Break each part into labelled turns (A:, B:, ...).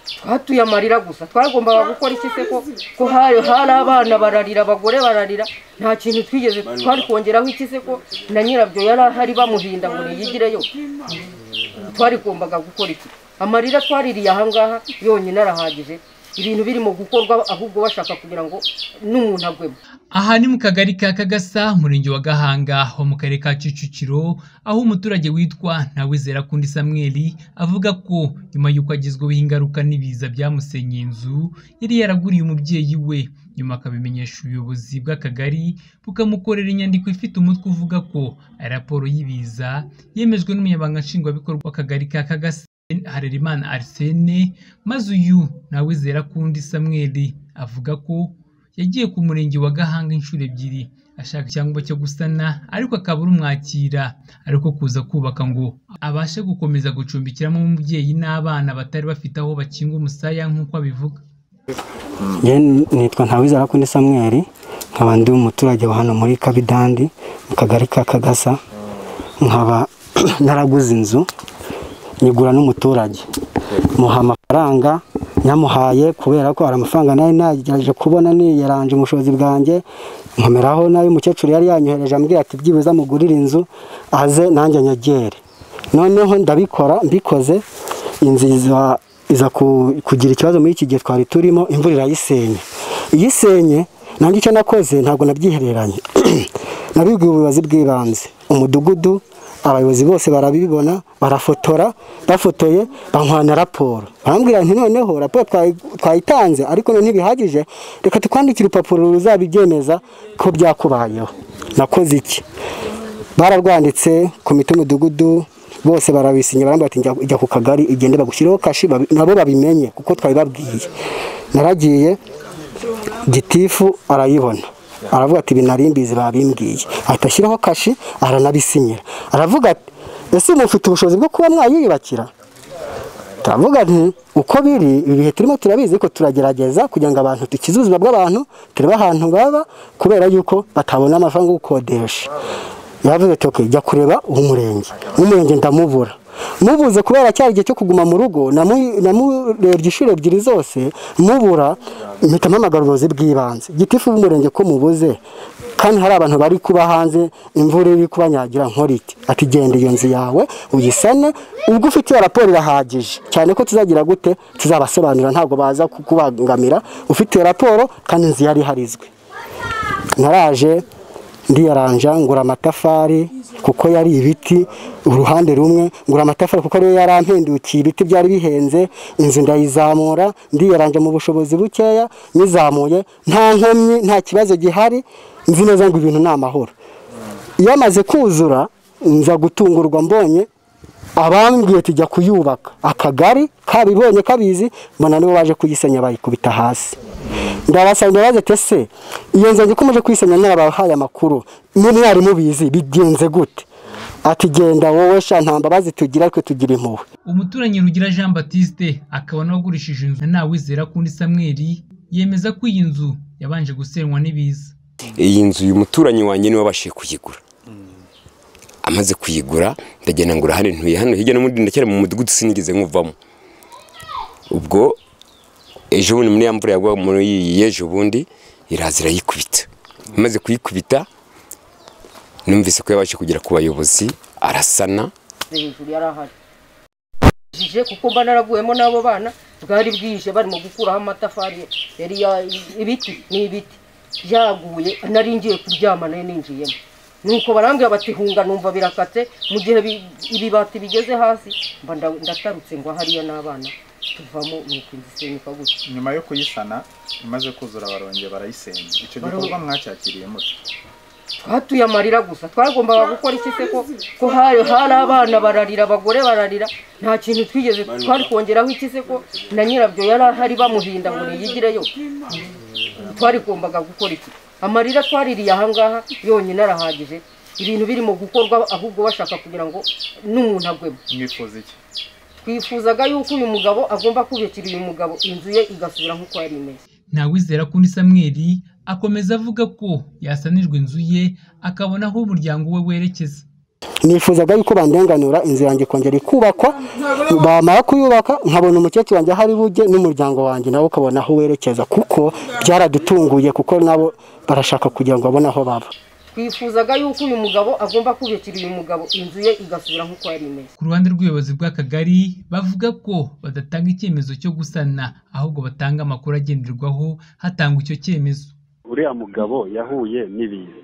A: twatuye amarira gusa twagombaga gukora iki se ko hari abana bararira abagore bararira nta kintu twigeze twari kongeraho iki se ko na nyirabyo yari ahari bamuhinda ngo niyigireyo twari gombaga gukora iki amarira twaririye ahangaha yonyine arahagije ibintu birimo gukorwa ahubwo bashaka kugira ngo n'umuntu agwemo.
B: Aha ni mu kagari ka Kagasa murenge wa Gahanga ho mu karere ka Kicukiro aho umuturage witwa Ntawizerakundi Samuel avuga ko nyuma y'uko agizweho ingaruka n'ibiza byamusenyeye inzu yari yaraguriye umubyeyi we nyuma akabimenyesha ubuyobozi bw'akagari bukamukorera inyandiko ifite umutwe uvuga ko raporo y'ibiza yemejwe n'umunyamabanga nshingwabikorwa w'akagari ka Kagasa Harerimana Arsene, maze uyu Ntawizerakundi Samuel avuga ko yagiye ku murenge wa Gahanga inshuro ebyiri ashaka icyangombwa cyo gusana ariko akabura umwakira ariko kuza kubaka ngo abashe gukomeza gucumbikiramo umubyeyi n'abana batari bafite aho bakinga umusaya nk'uko abivuga.
C: Nitwa Ntawizerakundi Samuel, nkaba ndi umuturage wa hano muri Kabidandi mu kagari ka Kagasa, nkaba naraguze inzu nyigura n'umuturage muha amafaranga nyamuhaye kubera ko ari amafaranga nayo nagerageje kubona ni yaranje umushobozi bwanjye nkomeraho nayo umukecuru yari yanyohereje ambwira ati byibuza mugurira inzu aze nanjye nyegere. Noneho ndabikora mbikoze inzu iza kugira ikibazo muri iki gihe twari turimo, imvura irayisenye. Iyisenye nanjye icyo nakoze ntabwo nabyihereranye nabibwiye ubuyobozi bw'ibanze, umudugudu abayobozi bose barabibona barafotora, bafotoye bankwana raporo barambwira nti noneho raporo twayitanze ariko none ntibihagije, reka tukwandikira urupapuro ruzabibyemeza ko byakubayeho. Nakoze iki? Bararwanditse komite y'umudugudu bose barabisinya barambwira ati njya ku kagari igende bagushyiraho kashi nabo babimenye kuko twabibabwiye. Naragiye gitifu arayibona aravuga ati binarimbizi babimbwiye, ahita ashyiraho kashi aranabisinyira aravuga ati ese mufite ubushobozi bwo kuba mwayiyubakira? Turavuga nti uko biri ibihe turimo turabizi ko turagerageza kugira ngo abantu tukize ubuzima bw'abantu turebe ahantu baba kubera yuko batabona amafaranga yo gukodesha. Yavuze ati okay jya kureba umurenge ndamubura mubuze kubera cyari igihe cyo kuguma mu rugo namurebye inshuro ebyiri zose mubura, mpita mpamagara ubuyobozi bw'ibanze gitifu b'umurenge ko mubuze kandi hari abantu bari kuba hanze imvura iri kubanyagira nkoriti ati genda iyo nzu yawe uyisane ubwo ufite raporo irahagije cyane ko tuzagira gute tuzabasobanurira ntabwo baza kukubangamira ufite raporo kandi inzu yari harizwe. Naraje ndiyaranja ngura amatafari kuko yari ibiti uruhande rumwe, ngura amatafari kuko ariyo yarampendukiye ibiti byari bihenze, inzu ndayizamura ndiyaranja mu bushobozi bukeya nizamuye nta nkomyi nta kibazo gihari, nzi neza ngo ibintu ni amahoro. Iyo amaze kuzura nza gutungurwa mbonye abambwiye tujya kuyubaka akagari kabibonye kabizi mbona nibo baje kuyisenya bayikubita hasi. Ndabasanga baze tese iyo nzu ikomeje kwisenya n'abahaye amakuru n'umwari mubizi bigenze gute? Ati genda wowe shantamba bazi tugira ariko tugira impuhwe.
B: Umuturanyi Rugira Jean Baptiste akabona wagurishije inzu Ntawizerakundi Samuel yemeza ko iyi nzu yabanje gusenywa n'ibiza.
D: Iyi nzu uyu muturanyi wanjye niwe wabashije kuyigura, amaze kuyigura ndagenda ngura hano ntuye hano hirya no muri ndacyari mu mudugudu sinigeze nkuvamo. Ubwo ejo bundi muri yamvura yagwa muri yejo bundi irazira yikubita, amaze kuyikubita numvise ko yabashe kugera ku bayobozi arasana
A: hejuru yarahari kuko mba naraguyemo n'abo bana bwari bwije barimo gukuraho amatafari yari ibiti n'ibiti byaguye nari ngiye kuryama nayo ninjiyemo nuko barambwira bati hunga numva birakatse mu gihe ibibati bigeze hasi mba ndatarutse ngo hariya n'abana tuvamo nuko inzisenyuka gutya.
E: Nyuma yo kuyisana imaze kuzura barongeye barayisenya, icyo gikorwa mwacyakiriye muto?
A: Twatuye amarira gusa twagombaga gukora iki se ko hari abana bararira abagore bararira nta kintu twigeze twari kongeraho iki se ko na nyirabyo yari ahari bamuhinda ngo niyigireyo twari gombaga gukora iki? Amarira twaririye ahangaha yonyine arahagije ibintu birimo gukorwa ahubwo bashaka kugira ngo n'umuntu agwemo.
E: Mwifuza iki?
A: Twifuzaga yuko uyu mugabo agomba kubikira uyu mugabo inzu ye igasubira nk'uko yari imeze.
B: Ntawizerakundi Samuel akomeza avuga ko yasanijwe inzu ye akabona aho umuryango we werekeza.
C: nifuzaga yuko bandenganura inzu yanjye kongera ikubakwa, bamara kuyubaka nkabona umukecuru wanjye hari bujye n'umuryango wanjye nawe ukabona aho werekeza, kuko byaradutunguye kuko nabo barashaka kugira ngo babone aho baba.
A: twifuzaga yuko uyu mugabo agomba kubikira uyu mugabo inzu ye igasubira nk'uko yari imeze.
B: Ku ruhande rw'ubuyobozi bw'akagari bavuga ko badatanga icyemezo cyo gusana, ahubwo batanga amakuru agenderwaho hatangwa icyo cyemezo.
F: Uriya mugabo yahuye n'ibiza,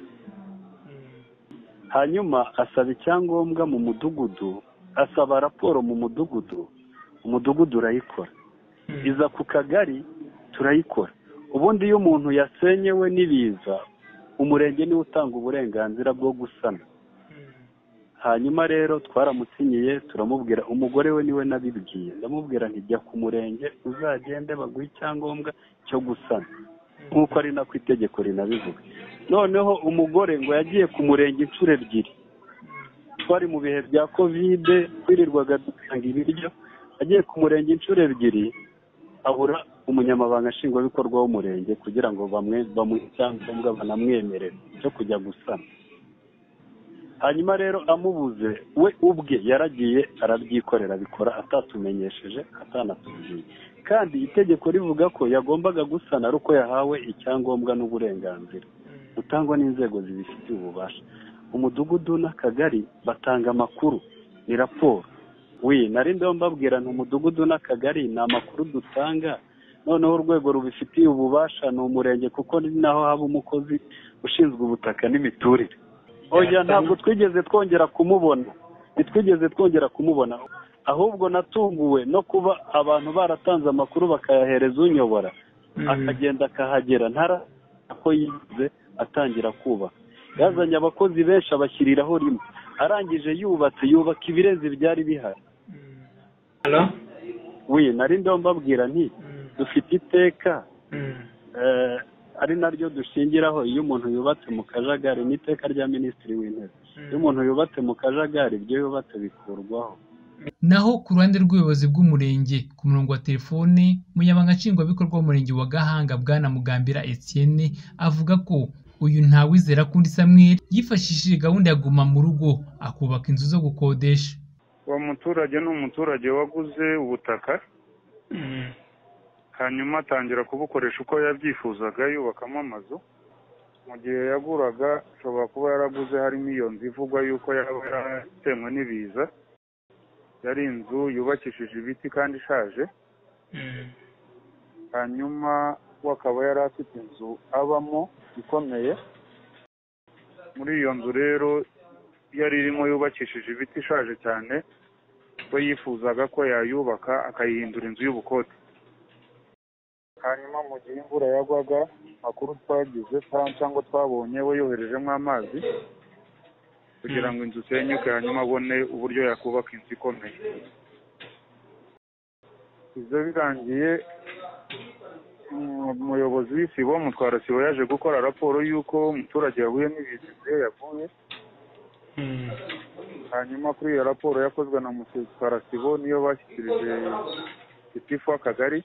F: hanyuma asaba icyangombwa mu mudugudu, asaba raporo mu mudugudu, umudugudu urayikora, iza ku kagari turayikora. Ubundi iyo umuntu yasenyewe n'ibiza, umurenge niwe utanga uburenganzira bwo gusana. Hanyuma rero twaramusinyiye, turamubwira, umugore we niwe nabibwiye, ndamubwira nti jya ku murenge uzagende baguhe icyangombwa cyo gusana, nk'uko ari nako itegeko rinabivuga. Noneho umugore ngo yagiye ku murenge inshuro ebyiri, twari mu bihe bya kovide, twirirwaga dutanga ibiryo, agiye ku murenge inshuro ebyiri abura umunyamabanga nshingwabikorwa w'umurenge kugira ngo bamuhe icyangombwa banamwemerere cyo kujya gusana. Hanyuma rero amubuze, we ubwe yaragiye arabyikorera, bikora atatumenyesheje, atanatubwiye. Kandi itegeko rivuga ko yagombaga gusana ari uko yahawe icyangombwa n'uburenganzira butangwa n'inzego zibifitiye ububasha. Umudugudu n'akagari batanga amakuru, ni raporo. Nari ndimo mbabwira nti umudugudu n'akagari ni amakuru dutanga, noneho urwego rubifitiye ububasha ni umurenge, kuko ni naho haba umukozi ushinzwe ubutaka n'imiturire. Oya, ntabwo twigeze twongera kumubona, ahubwo natunguwe no kuba abantu baratanze amakuru bakayahereza unyobora, akagenda akahagera ko yize atangira kubaka. Yazanye abakozi benshi abashyiriraho rimwe, arangije yubaka ibirenze byari bihari. Nari ndimo mbabwira nti dufite iteka ari naryo dushingiraho iyo umuntu yubatse mu kajagari, n'iteka rya minisitiri w'intebe. Iyo umuntu yubatse mu kajagari, ibyo yubatse bikurwaho.
B: Naho ku ruhande rw'ubuyobozi bw'umurenge, ku murongo wa telefone, umunyamabanga nshingwabikorwa w'umurenge wa Gahanga Bwana Mugambira Etienne avuga ko uyu Ntawizerakundi Samuel yifashishije gahunda ya guma mu rugo akubaka inzu zo gukodesha.
G: Uwo muturage ni umuturage waguze ubutaka, hanyuma atangira kubukoresha uko yabyifuzaga, yubakamo amazu. Mu gihe yaguraga ashobora kuba yaraguze harimo iyo nzu ivugwa yuko yaba yaratewe n'ibiza, yari inzu yubakishije ibiti kandi ishaje. Hanyuma we akaba yari afite inzu abamo ikomeye. Muri iyo nzu rero yari irimo yubakishije ibiti ishaje cyane, we yifuzaga ko yayubaka akayihindura inzu y'ubukode. Hanyuma mu gihe imvura yagwaga, makuru twagize cyangwa twabonye, we yoherejemo amazi kugira ngo inzu isenyuke, hanyuma abone uburyo yakubaka inzu ikomeye. Ibyo birangiye, umuyobozi w'isibo Mutwarasibo yaje gukora raporo y'uko umuturage yahuye n'ibiza yavuye. Hanyuma kuri iyo raporo yakozwe na Mutwarasibo niyo bashyikirije gitifu w'akagari,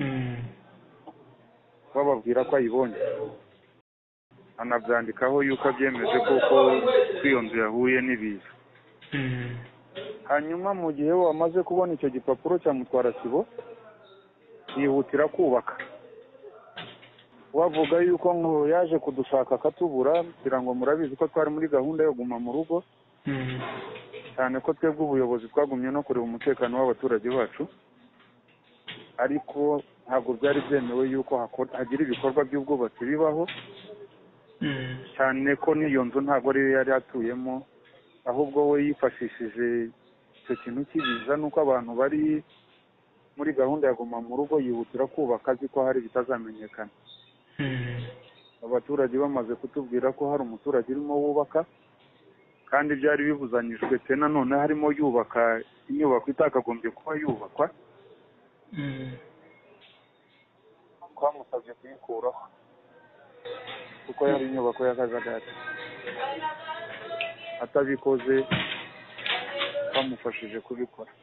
G: bababwira ko ayibonye, anabyandikaho yuko abyemeje koko iyo nzu yahuye n'ibiza. Hanyuma mu gihe wamaze kubona icyo gipapuro cya Mutwarasibo, yihutira kubaka. Wavuga yuko ngo yaje kudushaka akatubura, kugira ngo murabizi ko twari muri gahunda yo guma mu rugo, cyane ko twebwe ubuyobozi twagumye no kureba umutekano w'abaturage bacu, ariko ntabwo byari byemewe yuko hagira ibikorwa by'ubwubatsi bibaho, cyane ko n'iyo nzu ntabwo ari yari atuyemo, ahubwo we yifashishije icyo kintu cy'ibiza nuko abantu bari muri gahunda ya guma mu rugo, yihutira kubaka azi ko hari bitazamenyekana. Abaturage bamaze kutubwira ko hari umuturage urimo wubaka, kandi byari bibuzanyijwe te nanone harimo yubaka inyubako itakagombye kuba yubakwa, twamusabye kuyikuraho kuko yari inyubako y'akajagari. Atabikoze bamufashije kubikora.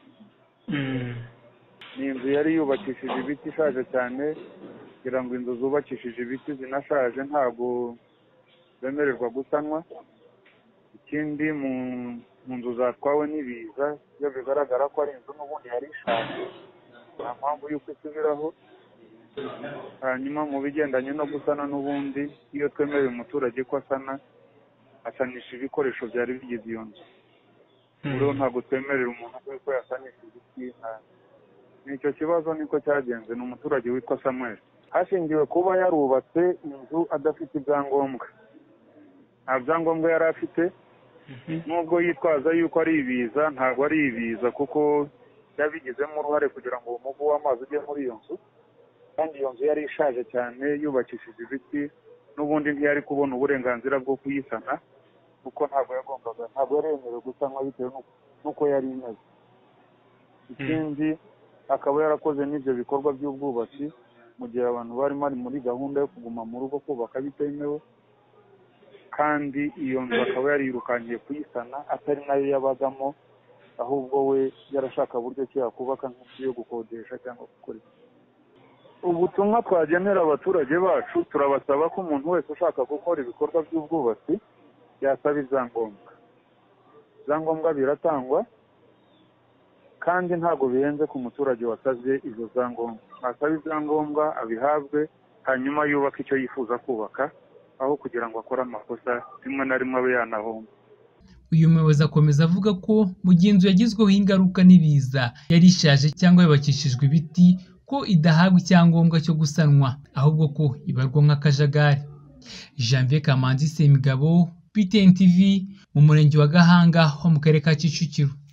G: Ni inzu yari yubakishije ibiti ishaje cyane, kugira ngo inzu zubakishije ibiti zinashaje ntabwo bemererwa gusanwa. Ikindi mu nzu zatwawe n'ibiza iyo bigaragara ko ari inzu n'ubundi yari ishaje nta mpamvu y'uko isubiraho. Hanyuma mu bigendanye no gusana n'ubundi iyo twemereye umuturage ko asanisha ibikoresho byari bigize iyo nzu, rero ntabwo twemerera umuntu ko yasanisha ibiti. Nicyo kibazo niko cyagenze. Ni umuturage witwa Samuel, hashingiwe kuba yarubatse inzu adafite ibyangombwa. Nta byangombwa yari afite, nubwo yitwaza yuko ari ibiza, ntabwo ari ibiza kuko yabigizemo uruhare kugira ngo umuvu w'amazi ujye muri iyo nzu, kandi iyo nzu yari ishaje cyane yubakishije ibiti, n'ubundi ntiyari kubona uburenganzira bwo kuyisana kuko ntabwo yari yemerewe gusanwa bitewe n'uko yari imeze. Ikindi akaba yarakoze n'ibyo bikorwa by'ubwubatsi mu gihe abantu bari muri gahunda yo kuguma mu rugo kubaka bitemewe, kandi iyo nzu akaba yarirukangiye kuyisana atari nayo yabagamo, ahubwo we yarashaka buryo ki yakubaka nk'inzu yo gukodesha cyangwa gukora. Ubutumwa twagenera abaturage bacu, turabasaba ko umuntu wese ushaka gukora ibikorwa by'ubwubatsi yasaba ibyangombwa. Ibyangombwa biratangwa kandi ntabwo bihenze ku muturage wasabye izo byangombwa. Asaba ibyangombwa abihabwe, hanyuma yubaka icyo yifuza kubaka, aho kugira ngo akore amakosa rimwe na rimwe abe yanahomba.
B: Uyu muyobozi akomeza avuga ko mu gihe inzu yagizweho ingaruka n'ibiza yari ishaje cyangwa yubakishijwe ibiti, ko idahabwa icyangombwa cyo gusanwa, ahubwo ko ibarwa nk'akajagari. Janvier Kamanzi Semigabo, BTN TV, mu murenge wa Gahanga ho mu karere ka Kicukiro.